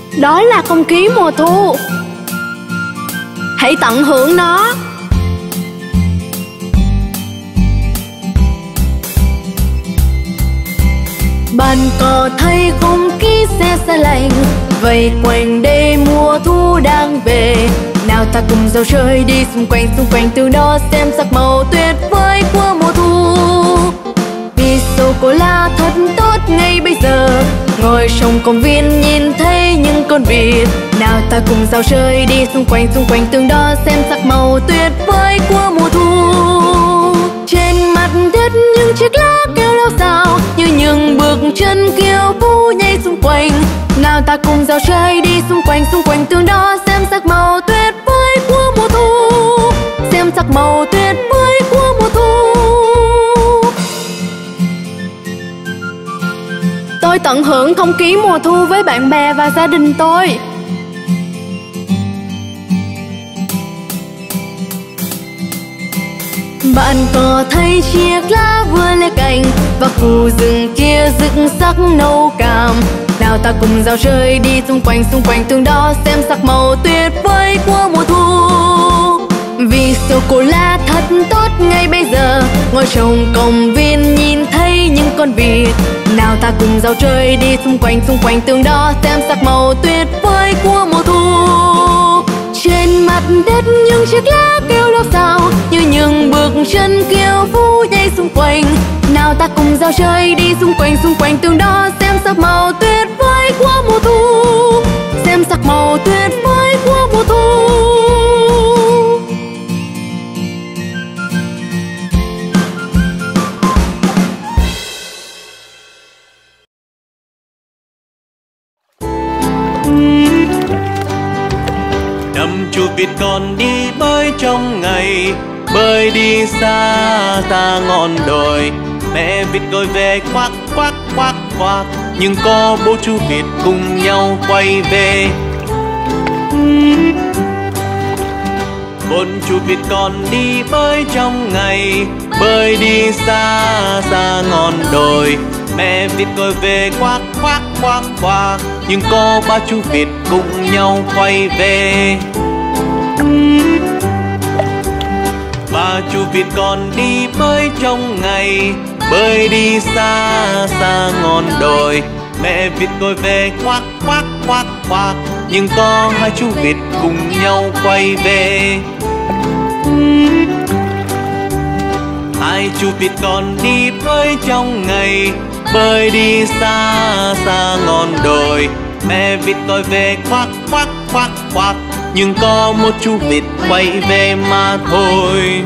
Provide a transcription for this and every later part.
Đó là không khí mùa thu. Hãy tận hưởng nó. Bạn có thấy không khí se lạnh vây quanh đây mùa thu đang về. Nào ta cùng dạo chơi đi xung quanh từ đó xem sắc màu tuyệt vời của mùa thu. Vì sô-cô-la thật tốt ngay bây giờ, ngồi trong công viên nhìn thấy những con vịt. Nào ta cùng dạo chơi đi xung quanh từ đó xem sắc màu tuyệt vời của mùa thu. Trên mặt đất những chiếc lá kêu lao xao như những bước chân kiêu vũ nhảy xung quanh. Nào ta cùng dạo chơi đi xung quanh từ đó xem sắc màu tuyệt vời của mùa thu. Xem sắc màu tuyệt vời của mùa thu. Tôi tận hưởng không khí mùa thu với bạn bè và gia đình tôi. Bạn có thấy chiếc lá vừa lê cành và khu rừng kia rực sắc nâu cam. Nào ta cùng dạo chơi đi xung quanh từ đó xem sắc màu tuyệt vời của mùa thu. Vì sô-cô-la thật tốt ngay bây giờ, ngồi trong công viên nhìn thấy những con vịt. Nào ta cùng dạo chơi đi xung quanh từ đó xem sắc màu tuyệt vời của mùa thu. Trên mặt đất những chiếc lá kêu lao xao như những bước chân kiêu vũ nhảy xung quanh. Nào ta cùng dạo chơi đi xung quanh từ đó xem sắc màu tuyệt vời của mùa thu. Xem sắc màu tuyệt vời của mùa thu. Năm chú vịt con đi bơi trong ngày, bơi đi xa xa ngọn đồi. Mẹ vịt gọi về quắc quắc quắc quắc, nhưng có bố chú vịt cùng nhau quay về. Bốn chú vịt con đi bơi trong ngày, bơi đi xa xa ngọn đồi. Mẹ vịt gọi về quắc quắc quắc quắc, nhưng có ba chú vịt cùng nhau quay về. Ba chú vịt con đi bơi trong ngày, bơi đi xa xa ngọn đồi. Mẹ vịt gọi về quắc quắc quắc quắc, nhưng có hai chú vịt cùng nhau quay về. Hai chú vịt con đi bơi trong ngày, bơi đi xa xa ngọn đồi. Mẹ vịt gọi về quắc quắc quắc quắc, nhưng có một chú vịt quay về mà thôi.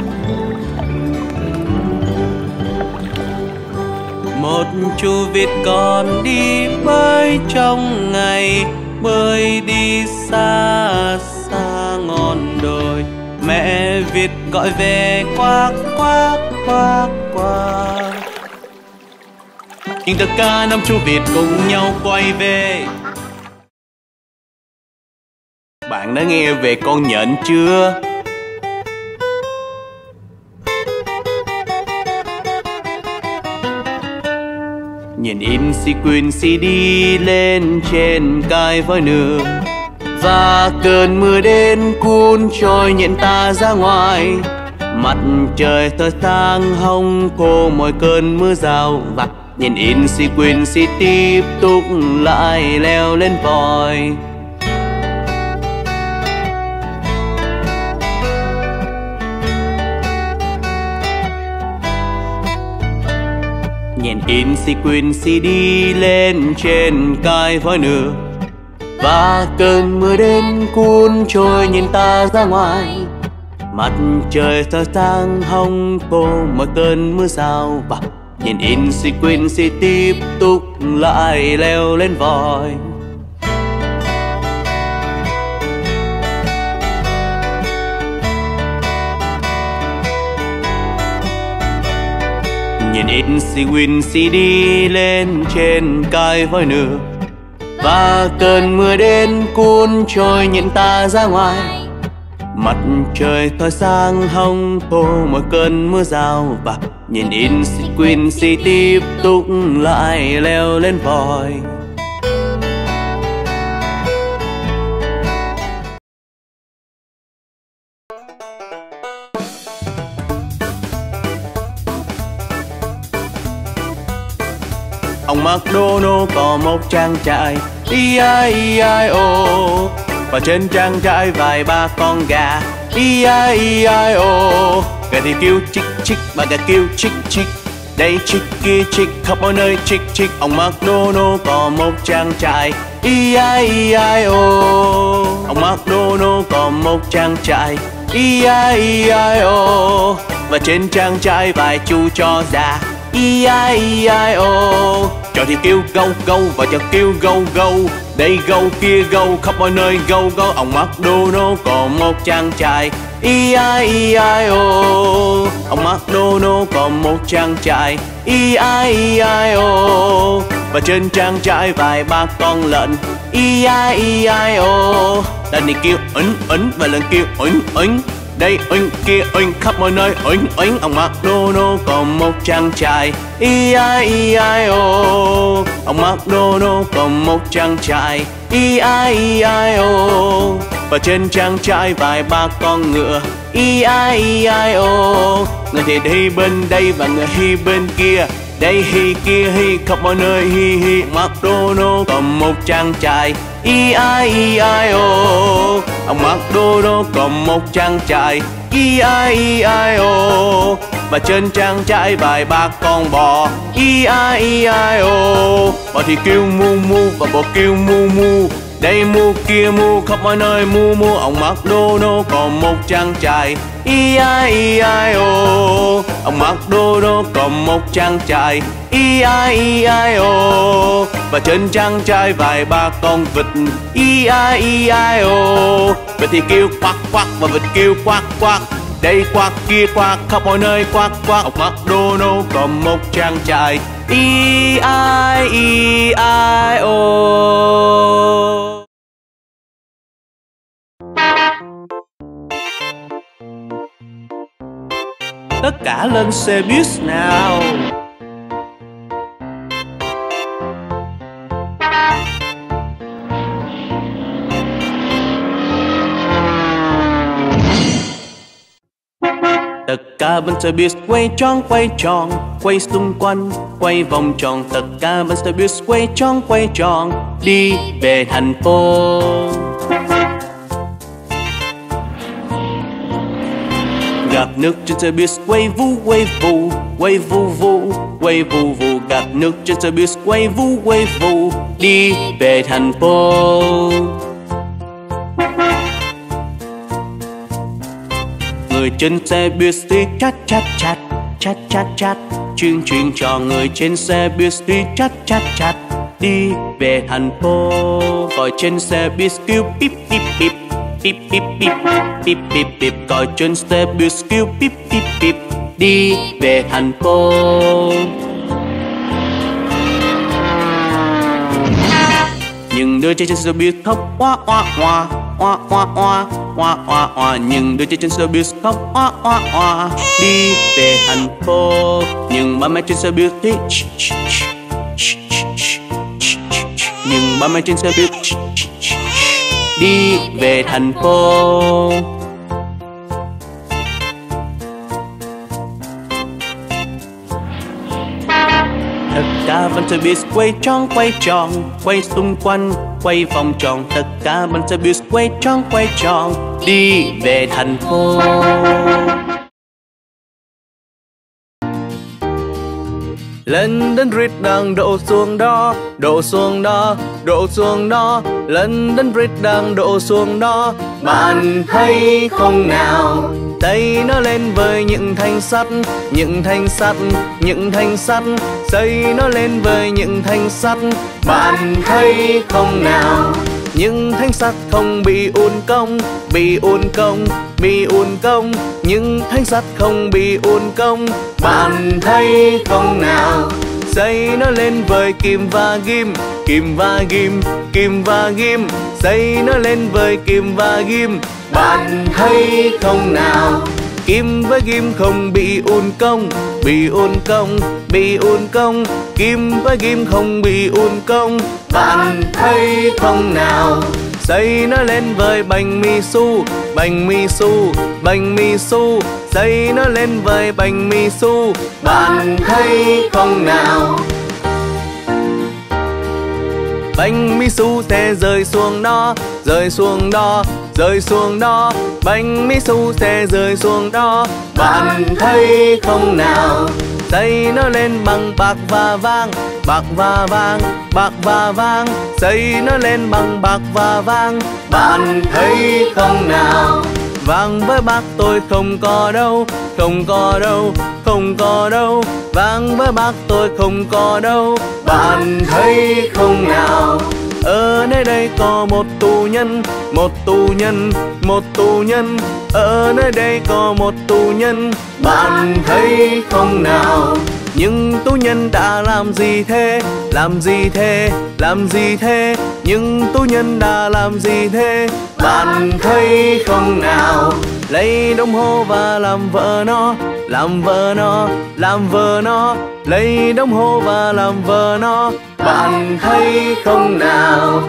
Một chú vịt con đi bơi trong ngày, bơi đi xa xa ngọn đồi. Mẹ vịt gọi về quắc quắc quắc quắc, nhưng tất cả năm chú vịt cùng nhau quay về. Bạn đã nghe về con nhện chưa? Nhìn in sequence đi lên trên cái voi nương, và cơn mưa đến cuốn trôi nhện ta ra ngoài. Mặt trời tỏa sáng hồng khô mọi cơn mưa rào vặt. Nhìn in sequence tiếp tục lại leo lên voi. Nhìn in sequence đi lên trên cái voi nửa, và cơn mưa đến cuốn trôi nhìn ta ra ngoài. Mặt trời tỏa sáng hồng khô mọi cơn mưa rào và nhìn in sequence tiếp tục lại leo lên voi. Nhìn in sequence đi lên trên cái voi nửa, và cơn mưa đến cuốn trôi nhìn ta ra ngoài. Mặt trời tỏa sáng hồng khô mọi cơn mưa rào và nhìn in sequence tiếp tục lại leo lên voi. Ông McDonald có một trang trại E-I-E-I-O, và trên trang trại vài ba con gà E-I-E-I-O. Gà thì kêu chích chích và gà kêu chích chích, đây chích kia chích, khắp mọi nơi chích chích. Ông McDonald có một trang trại E-I-E-I-O. Ông McDonald có một trang trại E-I-E-I-O, và trên trang trại vài chú chó già E-I-E-I-O. Chó thì kêu gâu gâu và chó kêu gâu gâu, đây gâu kia gâu, khắp mọi nơi gâu gâu. Ông McDonald có một trang trại E-I-E-I-O. Ông McDonald có một trang trại E-I-E-I-O, và trên trang trại vài ba con lợn E-I-E-I-O. Lợn thì kêu ấn và lợn kêu ấn, đây kia khắp mọi nơi ấn. Ông McDonald có một trang trại E-I-E-I-O. Ông McDonald có một trang trại E-I-E-I-O, và trên trang trại vài ba con ngựa E-I-E-I-O. Người thì đi bên đây và người đi bên kia, đây hi kia hi, khắp mọi nơi hi hi. McDonald có một trang trại E-I-E-I-O. Ông McDonald có một trang trại E-I-E-I-O, và trên trang trại vài ba con bò E-I-E-I-O. Bò thì kêu mu mu và bò kêu mu mu, đây mu kia mu, khắp mọi nơi mu mu. Ông McDonald có một trang trại E-I-E-I-O. Ông McDonald có một trang trại E-I-E-I-O, và trên trang trại vài ba con vịt E-I-E-I-O. Vịt thì kêu quack quack và vịt kêu quack quack, đây quack kia quack, khắp mọi nơi quack quack. Ông McDonald có một trang trại E-I-E-I-O. Tất cả lên xe bus nào. Tất cả bên xe bus quay tròn, quay xung quanh, quay vòng tròn. Tất cả bên xe bus quay tròn, đi về thành phố. Gạt nước trên xe bus quay vu quay vu, quay vu vu, quay vu vu. Gạt nước trên xe bus quay vu quay vu, đi về thành phố. Người trên xe bus đi chát chát chát, chát chát chát, chuyên cho người trên xe bus đi chát chát chát, đi về thành phố. Gọi trên xe bus kêu pip pip pip, pip pip pip, pip pip pip. Gọi trên xe bus kêu pip pip pip, đi về thành phố. Những đứa trẻ trên xe bus khóc oa oa oa, oa oa oa, oa oa oa. Những đứa trẻ trên xe bus khóc oa oa oa, đi về thành phố. Nhưng ba mẹ trên xe bus thì nhưng ba mẹ trên xe bus đi về thành phố. Tất cả bên xe bus quay tròn, quay xung quanh, quay vòng tròn. Tất cả bên xe bus quay tròn, đi về thành phố. Lên đến Bridge đang đổ xuống đó, đổ xuống đó, đổ xuống đó. Lên đến Bridge đang đổ xuống đó. Bạn thấy không nào? Tay nó lên với những thanh sắt, những thanh sắt, những thanh sắt. Xây nó lên với những thanh sắt. Bạn thấy không nào? Những thanh sắt không bị uốn cong, bị uốn cong, bị uốn cong. Những thanh sắt không bị uốn cong. Bạn thấy không nào? Xây nó lên với kim và ghim, kim và ghim, kim và ghim. Xây nó lên với kim và ghim. Bạn thấy không nào? Kim với ghim không bị uốn cong, bị uốn cong, bị uốn cong. Kim với ghim không bị uốn cong. Bạn thấy không nào? Xây nó lên với bánh mì su, bánh mì su, bánh mì su. Xây nó lên với bánh mì su. Bạn thấy không nào? bánh mì xu sẽ rơi xuống đó, rơi xuống đó, rơi xuống đó, bánh mì xu sẽ rơi xuống đó. Bạn thấy không nào? Xây nó lên bằng bạc và vàng, bạc và vàng, bạc và vàng. Xây nó lên bằng bạc và vàng. Bạn thấy không nào? Vàng với bạc tôi không có đâu, không có đâu, không có đâu. Vàng với bạc tôi không có đâu. Bạn thấy không nào? Ở nơi đây có một tù nhân, một tù nhân, một tù nhân. Ở nơi đây có một tù nhân. Bạn thấy không nào? Nhưng tù nhân đã làm gì thế? Làm gì thế? Làm gì thế? Nhưng tù nhân đã làm gì thế? Bạn thấy không nào? Lấy đồng hồ và làm vợ nó, làm vợ nó, làm vợ nó. Lấy đồng hồ và làm vợ nó. Bạn thấy không nào?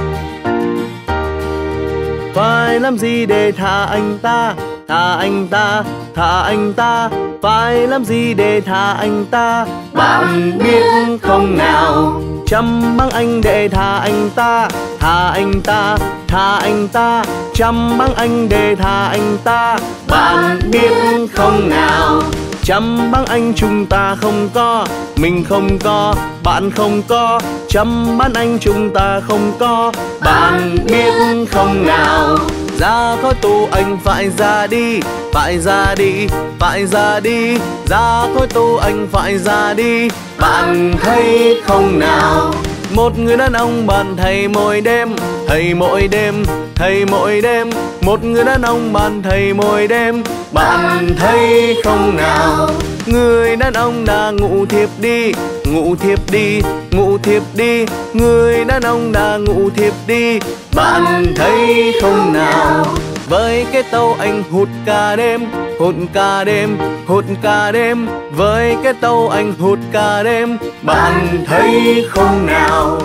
Phải làm gì để tha anh ta? Tha anh ta, tha anh ta. Phải làm gì để tha anh ta? Bạn biết không nào? Chăm băng anh để tha anh ta, tha anh ta, tha anh ta. Chăm băng anh để tha anh ta. Bạn biết không nào? Chăm băng anh chúng ta không có, mình không có, bạn không có. Chăm băng anh chúng ta không có. Bạn biết không nào? Ra khỏi tù anh phải ra đi, phải ra đi, phải ra đi. Ra khỏi tù anh phải ra đi. Bạn thấy không nào? Một người đàn ông bạn thầy mỗi đêm, thầy mỗi đêm, thầy mỗi đêm. Một người đàn ông bạn thầy mỗi đêm. Bạn thấy không nào? Người đàn ông đã ngủ thiếp đi, ngủ thiếp đi, ngủ thiếp đi. Người đàn ông đã ngủ thiếp đi. Bạn thấy không nào? Với cái tàu anh hút cả đêm, hút cả đêm, hút cả đêm. Với cái tàu anh hút cả đêm. Bạn thấy không nào?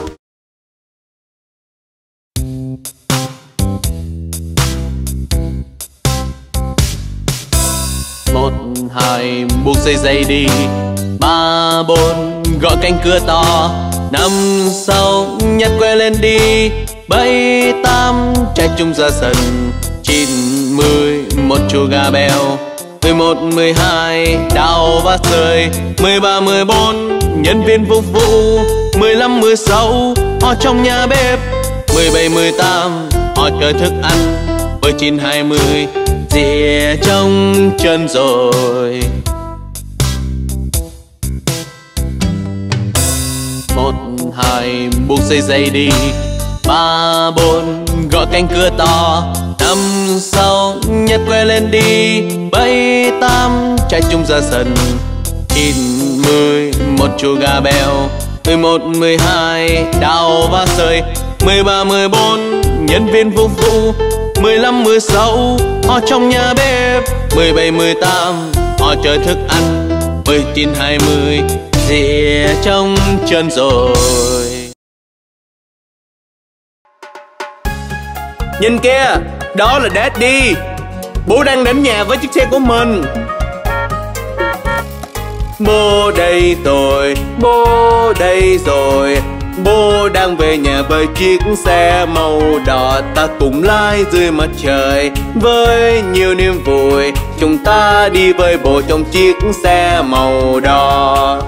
Một hai buộc dây đi, ba bốn gõ cánh cửa to, năm sáu nhặt que lên đi, bảy tám chạy chung ra sân, 9 10 một chú gà bèo, 11 12 đào và sơi, 13 14 nhân viên phục vụ, 15 16 họ trong nhà bếp, 17 18 họ chờ thức ăn, 19 20 rỉa trong chân rồi. 1 2 buộc dây đi, 3 4 gõ cánh cửa to, 5 6 nhặt que lên đi, 7 8 chạy chung ra sân, 9 10 một chú gà bèo, 11 12 đào và sơi, 13 14 nhân viên phục vụ, 15 16 họ trong nhà bếp, 17 18 họ chờ thức ăn, 19 20 rỉa trong chân rồi. Nhìn kia, đó là Daddy. Bố đang đến nhà với chiếc xe của mình. Bố đây rồi, bố đây rồi. Bố đang về nhà với chiếc xe màu đỏ. Ta cùng lái dưới mặt trời với nhiều niềm vui. Chúng ta đi với bố trong chiếc xe màu đỏ.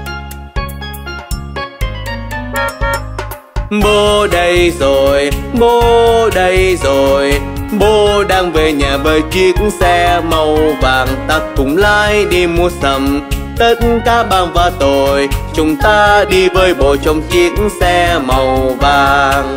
Bố đây rồi, bố đây rồi. Bố đang về nhà với chiếc xe màu vàng. Ta cùng lái đi mua sắm. Tất cả bạn và tôi, chúng ta đi với bố trong chiếc xe màu vàng.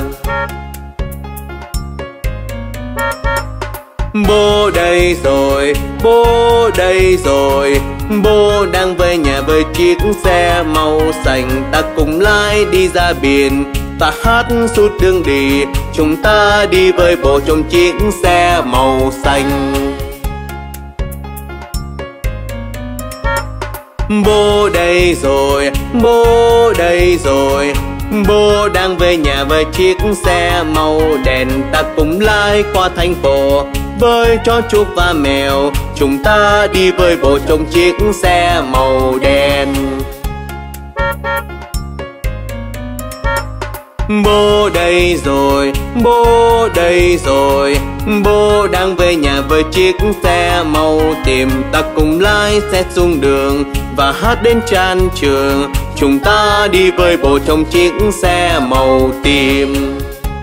Bố đây rồi, bố đây rồi. Bố đang về nhà với chiếc xe màu xanh. Ta cùng lái đi ra biển. Ta hát suốt đường đi. Chúng ta đi với bố trong chiếc xe màu xanh. Bố đây rồi, bố đây rồi. Bố đang về nhà với chiếc xe màu đen. Ta cùng lái qua thành phố với chó chúc và mèo. Chúng ta đi với bố trong chiếc xe màu đen. Bố đây rồi, bố đây rồi, bố đang về nhà với chiếc xe màu tím. Ta cùng lái xe xuống đường và hát đến chan trường. Chúng ta đi với bố trong chiếc xe màu tím.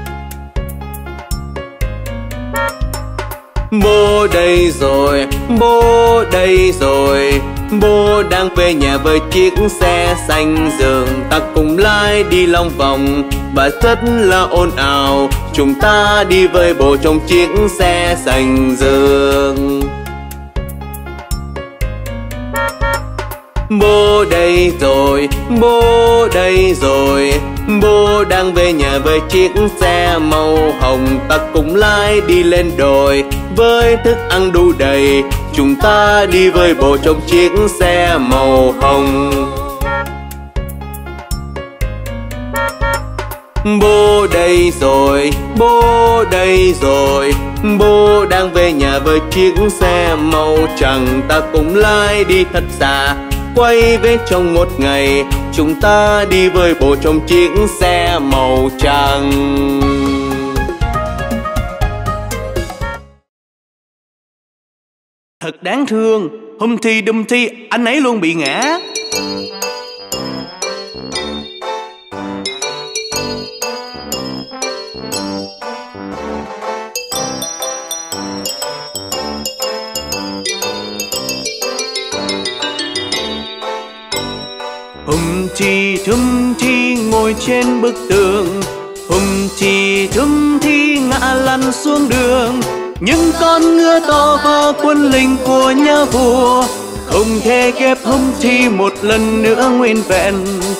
Bố đây rồi, bố đây rồi, bố đang về nhà với chiếc xe xanh rừng. Ta cùng lái đi lòng vòng và rất là ồn ào. Chúng ta đi với bố trong chiếc xe xanh rừng. Bố đây rồi, bố đây rồi, bố đang về nhà với chiếc xe màu hồng. Ta cùng lái đi lên đồi với thức ăn đủ đầy. Chúng ta đi với bố trong chiếc xe màu hồng. Bố đây rồi, bố đây rồi, bố đang về nhà với chiếc xe màu trắng. Ta cùng lái đi thật xa, quay về trong một ngày. Chúng ta đi với bố trong chiếc xe màu trắng. Thật đáng thương, hôm thi đùm thi anh ấy luôn bị ngã. Thum thi ngồi trên bức tường, thum thi ngã lăn xuống đường. Những con ngựa to vào quân lính của nhà vua, không thể ghép Hum Thi một lần nữa nguyên vẹn.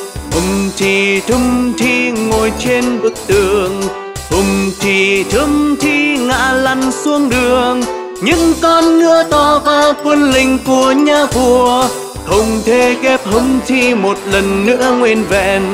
Thum thi ngồi trên bức tường, thum thi ngã lăn xuống đường. Những con ngựa to vào quân lính của nhà vua, không thể ghép Hum Thi một lần nữa nguyên vẹn.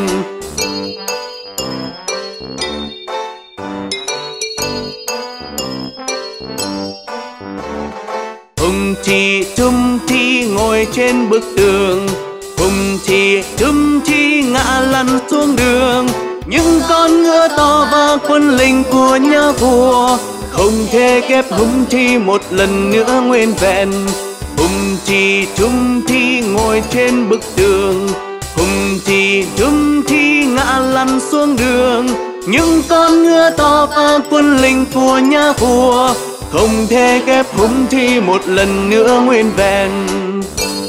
Thum thi ngồi trên bức tường, thum thi ngã lăn xuống đường. Những con ngựa to và quân lính của nhà vua, không thể ghép Hum Thi một lần nữa nguyên vẹn. Thum thi ngồi trên bức tường, thum thi ngã lăn xuống đường. Những con ngựa to và quân lính của nhà vua, không thể ghép Hum Thi một lần nữa nguyên vẹn.